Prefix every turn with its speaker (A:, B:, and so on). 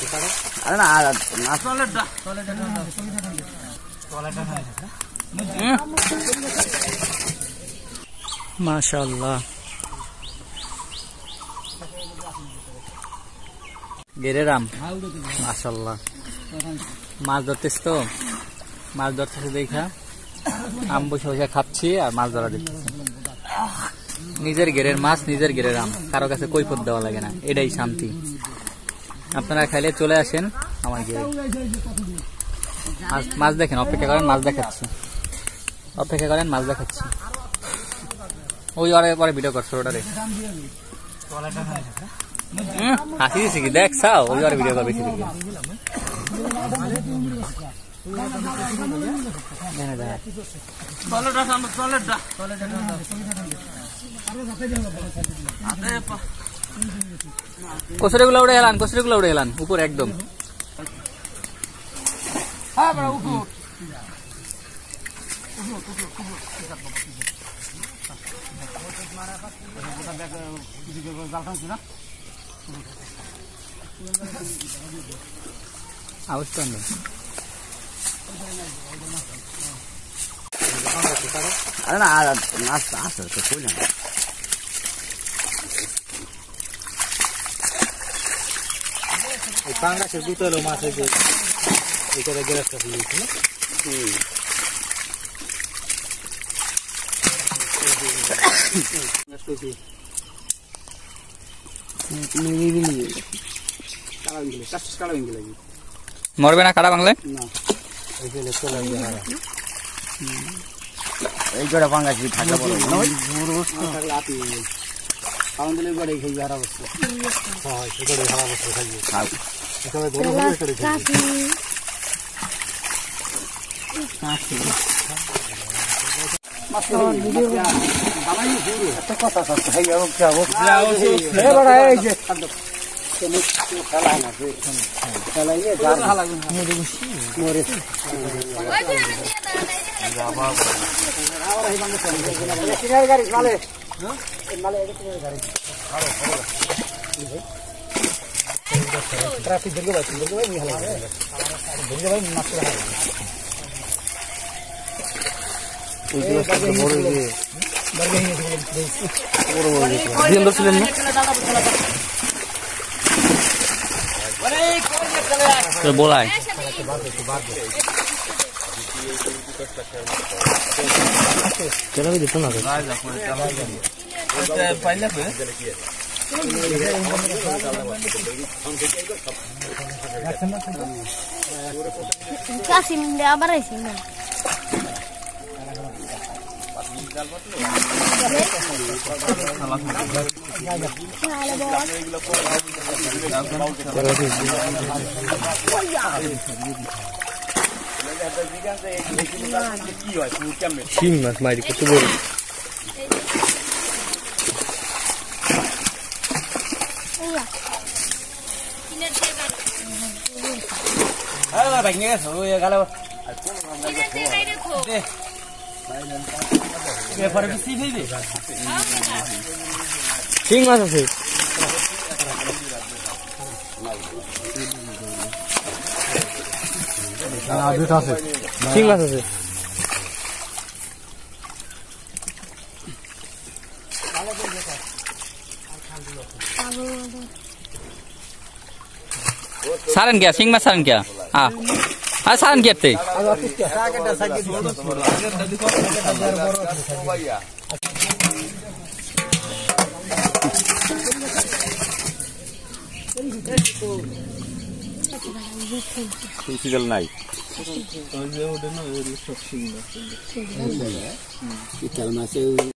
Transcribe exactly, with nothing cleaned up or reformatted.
A: আরে না মাশাআল্লাহ গেরের আম মাশাআল্লাহ মাছ ধরতেছ তো মাছ ধরতেছে দেখা আম বসে বসে খাচ্ছি আর মাছ ধরা দেখতেছি নিজের গেরের মাছ নিজের গেরের আম কারো কাছে কৈফত দেওয়া লাগে না এটাই শান্তি আপনারা খাইলে চলে আসেন আমার গেরে মাছ দেখেন অপেক্ষা করেন মাছ দেখাচ্ছি অপেক্ষা করেন মাছ দেখাচ্ছি ওই ওরে পরে ভিডিও করছো ওটারে হাসি দিছি কি দেখছাও ওই ওরে ভিডিও করবে বেশি দিকে কচুরি গুলো উড়ে এলান কচুরি গুলো উড়ে এলান উপর একদম আউটস্ট্যান্ডিং আরে না মাছ আছে তো কই না এই পাঙ্গাসের দুটো মাছ এই যে এইটা গ্যাসটা দিয়েছি না হুম মরবে না কাটা বাংলায় এই জোড়া পাঙ্গাস থাকা বড় बोलाय चलो भी देता ना पहले पे
B: kasih minta apa sih ini
A: Sim, mas mai dikit tuh baru. Ah, banyak tuh ya kalau. Ya, pada bisi ini. Sim masa sih? Ah, itu tas. Sim masa sih? Saran क्या सिंह में सारन क्या हाँ हाँ सारन क्या थे फिजिकल नाइट